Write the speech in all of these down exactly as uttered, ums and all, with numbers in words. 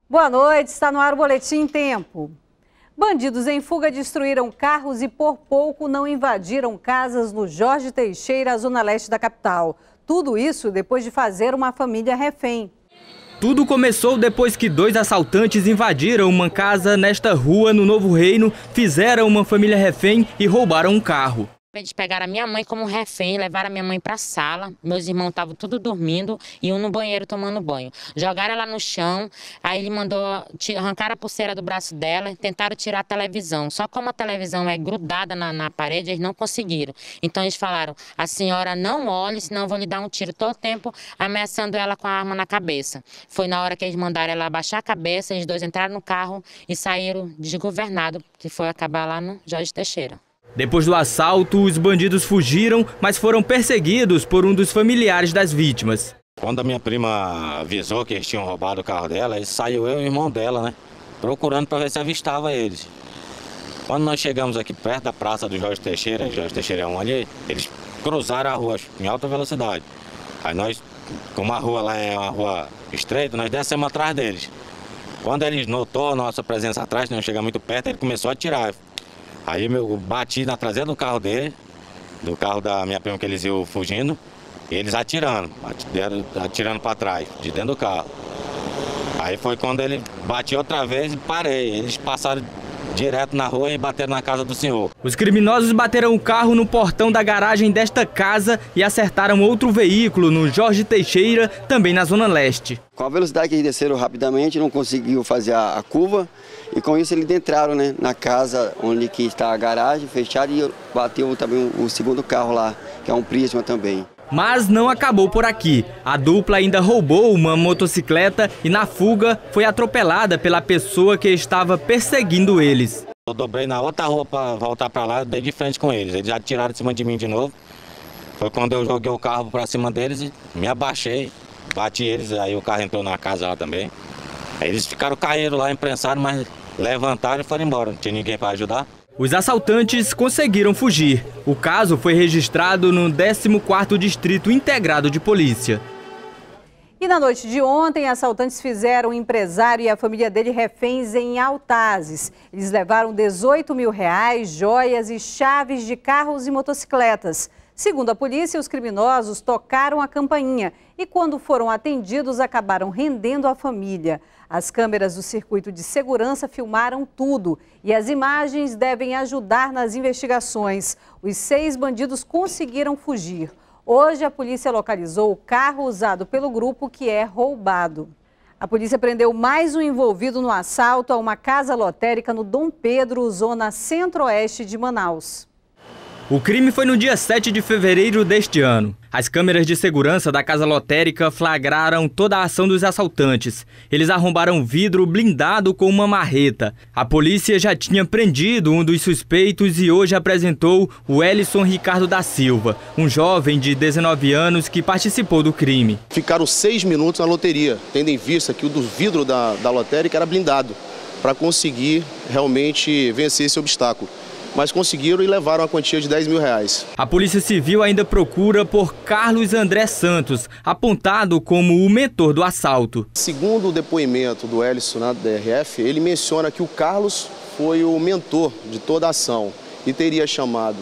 Boa noite, está no ar o Boletim Tempo. Bandidos em fuga destruíram carros e por pouco não invadiram casas no Jorge Teixeira, zona leste da capital. Tudo isso depois de fazer uma família refém. Tudo começou depois que dois assaltantes invadiram uma casa nesta rua, no Novo Reino, fizeram uma família refém e roubaram um carro. Eles pegaram a minha mãe como refém, levaram a minha mãe para a sala, meus irmãos estavam tudo dormindo e um no banheiro tomando banho. Jogaram ela no chão, aí ele mandou arrancar a pulseira do braço dela e tentaram tirar a televisão. Só como a televisão é grudada na, na parede, eles não conseguiram. Então eles falaram, a senhora não olhe, senão eu vou lhe dar um tiro todo o tempo, ameaçando ela com a arma na cabeça. Foi na hora que eles mandaram ela abaixar a cabeça, eles dois entraram no carro e saíram desgovernados, que foi acabar lá no Jorge Teixeira. Depois do assalto, os bandidos fugiram, mas foram perseguidos por um dos familiares das vítimas. Quando a minha prima avisou que eles tinham roubado o carro dela, aí saiu eu e o irmão dela, né? Procurando para ver se avistava eles. Quando nós chegamos aqui perto da praça do Jorge Teixeira, Jorge Teixeira é um ali, eles cruzaram a rua em alta velocidade. Aí nós, como a rua lá é uma rua estreita, nós descemos atrás deles. Quando eles notou a nossa presença atrás, não chega muito perto, ele começou a atirar. Aí eu bati na traseira do carro dele, do carro da minha prima que eles iam fugindo, e eles atirando, atirando para trás, de dentro do carro. Aí foi quando ele bateu outra vez e parei. Eles passaram direto na rua e bateram na casa do senhor. Os criminosos bateram o carro no portão da garagem desta casa e acertaram outro veículo no Jorge Teixeira, também na Zona Leste. Com a velocidade que eles desceram rapidamente, não conseguiu fazer a, a curva. E com isso eles entraram, né, na casa onde que está a garagem fechada e bateu também o, o segundo carro lá, que é um Prisma também. Mas não acabou por aqui. A dupla ainda roubou uma motocicleta e na fuga foi atropelada pela pessoa que estava perseguindo eles. Eu dobrei na outra rua para voltar para lá, dei de frente com eles. Eles já tiraram de cima de mim de novo. Foi quando eu joguei o carro para cima deles e me abaixei, bati eles, aí o carro entrou na casa lá também. Aí eles ficaram caídos lá, imprensaram, mas levantaram e foram embora, não tinha ninguém para ajudar. Os assaltantes conseguiram fugir. O caso foi registrado no décimo quarto Distrito Integrado de Polícia. E na noite de ontem, assaltantes fizeram o empresário e a família dele reféns em Altazes. Eles levaram dezoito mil reais, joias e chaves de carros e motocicletas. Segundo a polícia, os criminosos tocaram a campainha e, quando foram atendidos, acabaram rendendo a família. As câmeras do circuito de segurança filmaram tudo e as imagens devem ajudar nas investigações. Os seis bandidos conseguiram fugir. Hoje, a polícia localizou o carro usado pelo grupo que é roubado. A polícia prendeu mais um envolvido no assalto a uma casa lotérica no Dom Pedro, zona centro-oeste de Manaus. O crime foi no dia sete de fevereiro deste ano. As câmeras de segurança da casa lotérica flagraram toda a ação dos assaltantes. Eles arrombaram vidro blindado com uma marreta. A polícia já tinha prendido um dos suspeitos e hoje apresentou o Elison Ricardo da Silva, um jovem de dezenove anos que participou do crime. Ficaram seis minutos na loteria, tendo em vista que o do vidro da, da lotérica era blindado, para conseguir realmente vencer esse obstáculo. Mas conseguiram e levaram a quantia de dez mil reais. A Polícia Civil ainda procura por Carlos André Santos, apontado como o mentor do assalto. Segundo o depoimento do Elison na D R F, ele menciona que o Carlos foi o mentor de toda a ação e teria chamado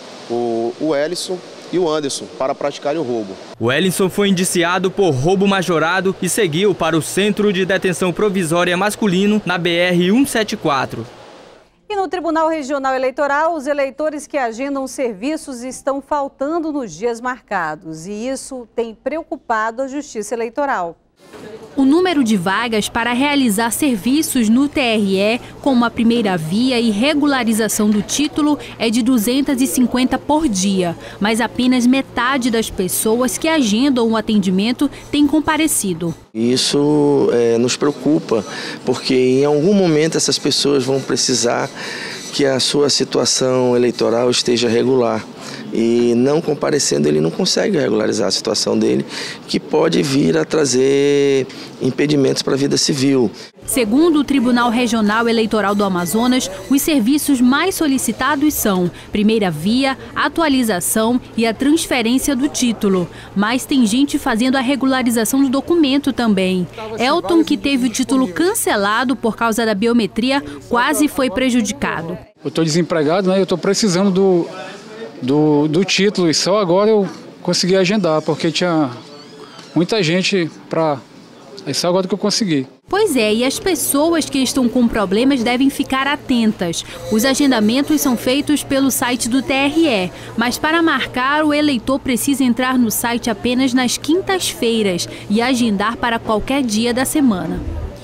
o, o Elison e o Anderson para praticarem o roubo. O Elison foi indiciado por roubo majorado e seguiu para o Centro de Detenção Provisória Masculino na B R cento e setenta e quatro. E no Tribunal Regional Eleitoral, os eleitores que agendam serviços estão faltando nos dias marcados. E isso tem preocupado a Justiça Eleitoral. O número de vagas para realizar serviços no T R E, como a primeira via e regularização do título, é de duzentas e cinquenta por dia. Mas apenas metade das pessoas que agendam o atendimento tem comparecido. Isso é, nos preocupa, porque em algum momento essas pessoas vão precisar que a sua situação eleitoral esteja regular. e não comparecendo ele não consegue regularizar a situação dele, que pode vir a trazer impedimentos para a vida civil. Segundo o Tribunal Regional Eleitoral do Amazonas, os serviços mais solicitados são primeira via, atualização e a transferência do título. Mas tem gente fazendo a regularização do documento também. Elton, que teve o título cancelado por causa da biometria, quase foi prejudicado. Eu estou desempregado, né? Eu estou precisando do, do, do título e só agora eu consegui agendar, porque tinha muita gente para... É só agora que eu consegui. Pois é, e as pessoas que estão com problemas devem ficar atentas. Os agendamentos são feitos pelo site do T R E, mas para marcar, o eleitor precisa entrar no site apenas nas quintas-feiras e agendar para qualquer dia da semana.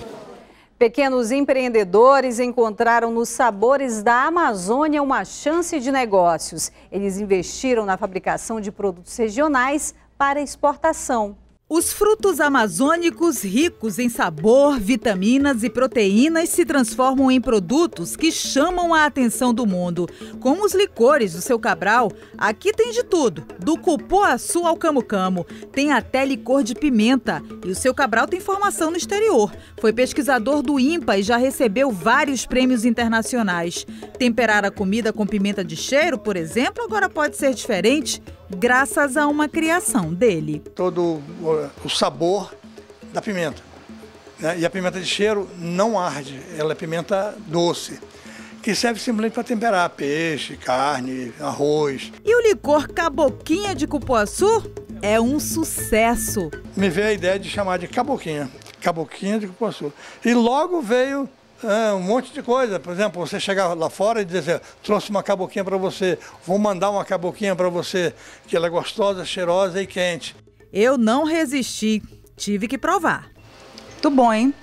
Pequenos empreendedores encontraram nos sabores da Amazônia uma chance de negócios. Eles investiram na fabricação de produtos regionais para exportação. Os frutos amazônicos ricos em sabor, vitaminas e proteínas se transformam em produtos que chamam a atenção do mundo. Como os licores do Seu Cabral, aqui tem de tudo, do cupuaçu ao camu-camu. Tem até licor de pimenta. E o Seu Cabral tem formação no exterior. Foi pesquisador do INPA e já recebeu vários prêmios internacionais. Temperar a comida com pimenta de cheiro, por exemplo, agora pode ser diferente, graças a uma criação dele. Todo o sabor da pimenta, né? E a pimenta de cheiro não arde, ela é pimenta doce, que serve simplesmente para temperar peixe, carne, arroz. E o licor Caboquinha de Cupuaçu é um sucesso. Me veio a ideia de chamar de Caboquinha, Caboquinha de Cupuaçu. E logo veio É, um monte de coisa. Por exemplo, você chegar lá fora e dizer, trouxe uma caboquinha para você, vou mandar uma caboquinha para você, que ela é gostosa, cheirosa e quente. Eu não resisti, tive que provar. Muito bom, hein?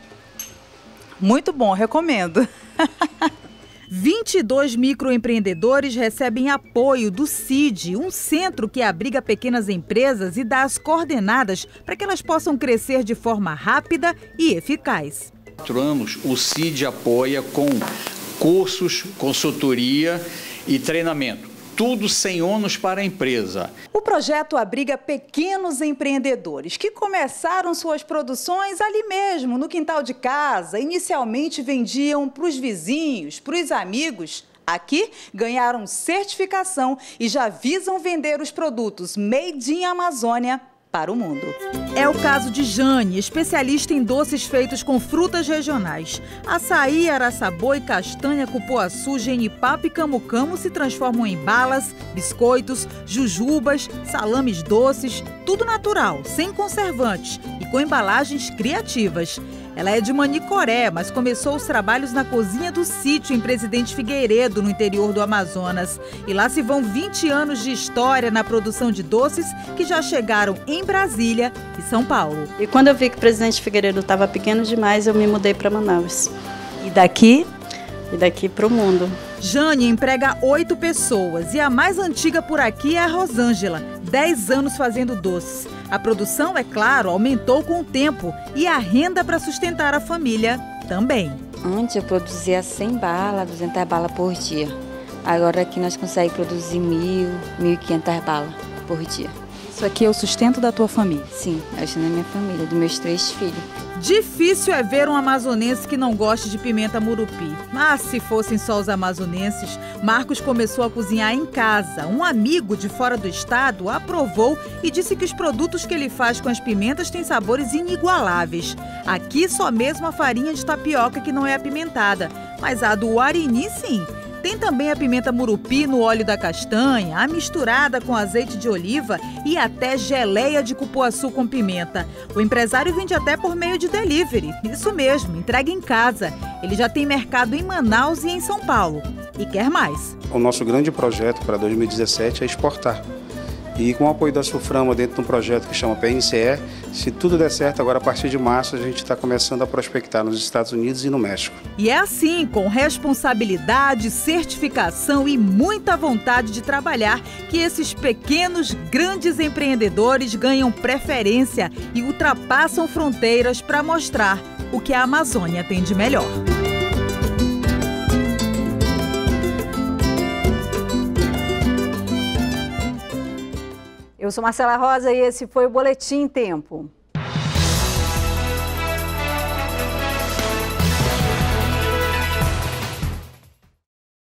Muito bom, recomendo. vinte e dois microempreendedores recebem apoio do C I D, um centro que abriga pequenas empresas e dá as coordenadas para que elas possam crescer de forma rápida e eficaz. Anos, o C I D apoia com cursos, consultoria e treinamento. Tudo sem ônus para a empresa. O projeto abriga pequenos empreendedores que começaram suas produções ali mesmo, no quintal de casa. Inicialmente vendiam para os vizinhos, para os amigos. Aqui ganharam certificação e já visam vender os produtos Made in Amazônia para o mundo. É o caso de Jane, especialista em doces feitos com frutas regionais. Açaí, araçaboi, castanha, cupuaçu, genipapo e camu-camu se transformam em balas, biscoitos, jujubas, salames doces, tudo natural, sem conservantes e com embalagens criativas. Ela é de Manicoré, mas começou os trabalhos na cozinha do sítio em Presidente Figueiredo, no interior do Amazonas. E lá se vão vinte anos de história na produção de doces que já chegaram em Brasília e São Paulo. E quando eu vi que o Presidente Figueiredo estava pequeno demais, eu me mudei para Manaus. E daqui? E daqui para o mundo. Jane emprega oito pessoas e a mais antiga por aqui é a Rosângela, dez anos fazendo doces. A produção, é claro, aumentou com o tempo e a renda para sustentar a família também. Antes eu produzia cem balas, duzentas balas por dia. Agora aqui nós conseguimos produzir mil, mil e quinhentas balas por dia. Isso aqui é o sustento da tua família? Sim, eu estou na minha família, dos meus três filhos. Difícil é ver um amazonense que não goste de pimenta murupi. Mas se fossem só os amazonenses, Marcos começou a cozinhar em casa. Um amigo de fora do estado aprovou e disse que os produtos que ele faz com as pimentas têm sabores inigualáveis. Aqui só mesmo a farinha de tapioca que não é apimentada, mas a do Uarini sim. Tem também a pimenta murupi no óleo da castanha, a misturada com azeite de oliva e até geleia de cupuaçu com pimenta. O empresário vende até por meio de delivery. Isso mesmo, entrega em casa. Ele já tem mercado em Manaus e em São Paulo. E quer mais. O nosso grande projeto para dois mil e dezessete é exportar. E com o apoio da Sulframa dentro de um projeto que chama P N C E, se tudo der certo, agora a partir de março a gente está começando a prospectar nos Estados Unidos e no México. E é assim, com responsabilidade, certificação e muita vontade de trabalhar, que esses pequenos, grandes empreendedores ganham preferência e ultrapassam fronteiras para mostrar o que a Amazônia tem de melhor. Eu sou Marcela Rosa e esse foi o Boletim Tempo.